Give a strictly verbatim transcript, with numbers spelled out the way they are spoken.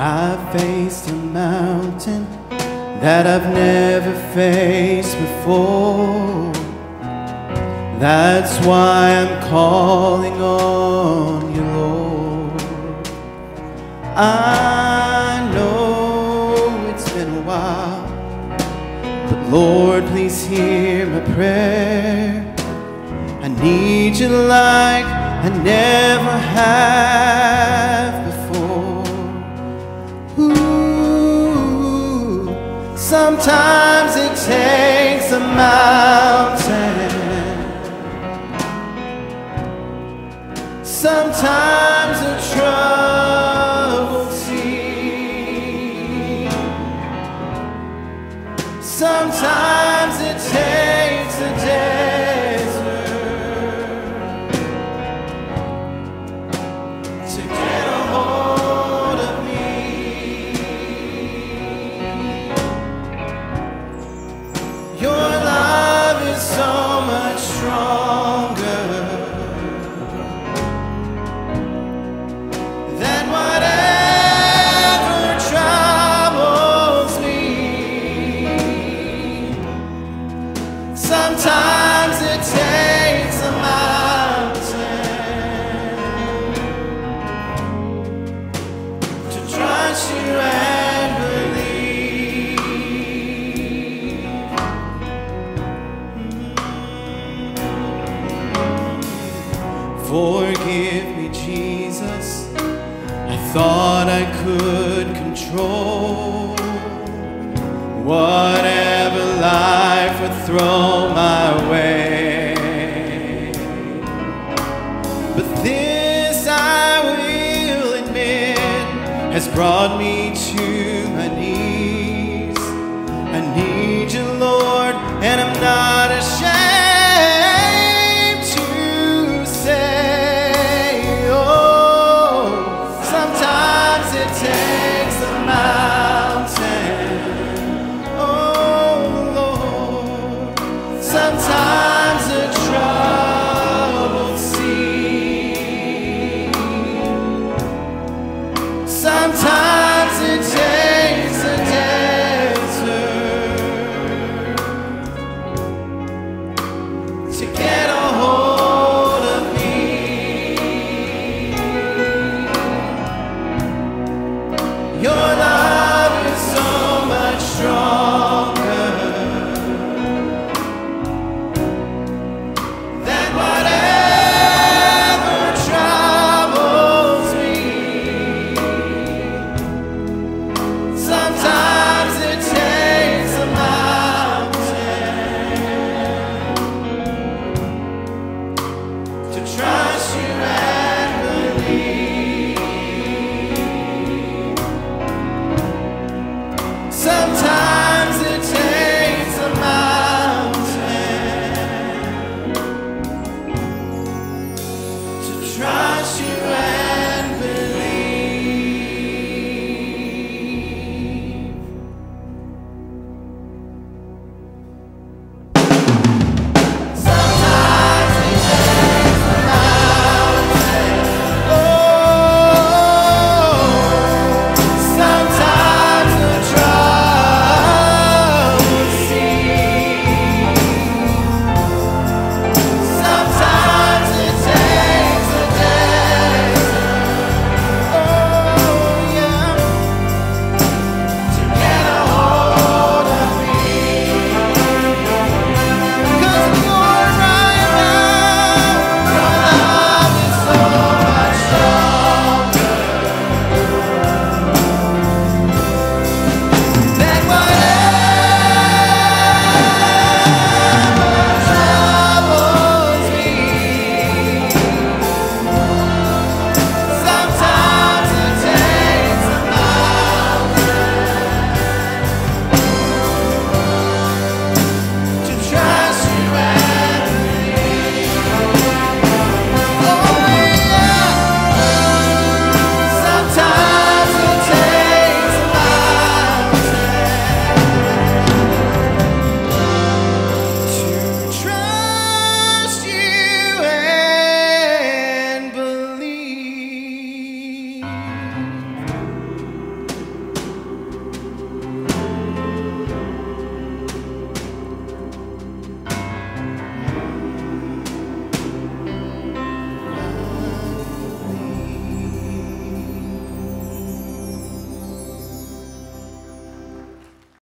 I've faced a mountain that I've never faced before. That's why I'm calling on you, Lord. I know it's been a while, but Lord, please hear my prayer. I need you like I never have before. Ooh, sometimes it takes a mountain. Sometimes a troubled sea. Sometimes it takes a desert to get a hold of me. Your love is so much stronger than whatever troubles me. Sometimes it takes a mountain to trust you and believe. Forgive me, Jesus. I thought I could control whatever life would throw my way, but this I will admit has brought me to my knees. I need you, Lord, and I'm not ashamed to say, oh, sometimes it takes a mountain. Oh Lord, sometimes a troubled sea. Sometimes it takes a desert to get on.